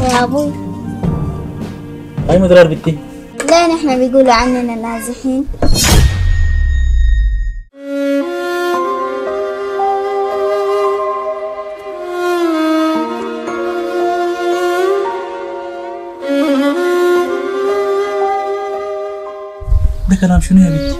يا ابوي. هاي مدرار بنتي. لا نحن بيقولوا عننا نازحين. ده كلام شنو يا بنتي؟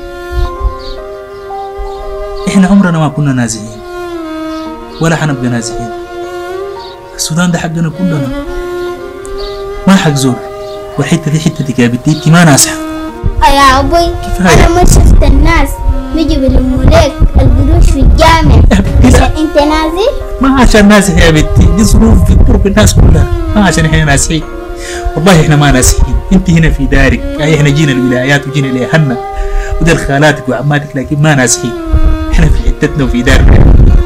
احنا عمرنا ما كنا نازحين ولا حنبقى نازحين. السودان ده حقنا كلنا، ما حق زول. والحته دي حتتك يا بنتي، انت ما نازحه. يا ابوي انا ما شفت الناس بيجوا بيلموا لك القروش في الجامع. انت نازح؟ ما عشان نازح يا بنتي، دي ظروف في طرق الناس كلها، ما عشان احنا نازحين. والله احنا ما نازحين، انت هنا في دارك. احنا جينا الولايات وجينا لاهلنا ودي خالاتك وعماتك، لكن ما نازحين. احنا في حتتنا وفي دارنا.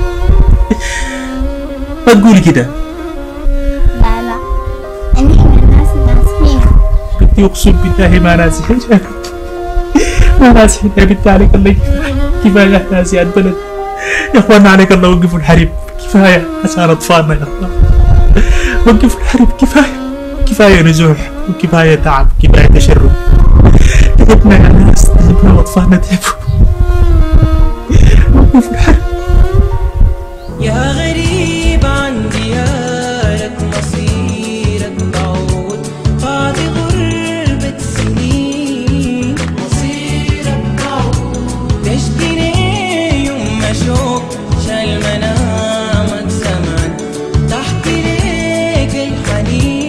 ما تقولي كده. لا لا نحن الناس نازحين. بنتي اقسم بالله ما نازحين يا بنتي، ما نازحين يا بنتي. عليك الله كفايه ناس يا البلد يا اخوانا، عليك الله وقفوا الحرب كفايه عشان اطفالنا يا الله. وقفوا الحرب كفايه نزوح وكفايه تعب، كفايه تشرد. تعبنا يا ناس، تعبنا واطفالنا تعبوا. وقفوا الحرب. يا غريب عن ديارك مصيرك تعود، بعد غربة سنين مصيرك تعود. تشكيني يوم ما شوق شال منامك زمان، تحكي ليك الحنين.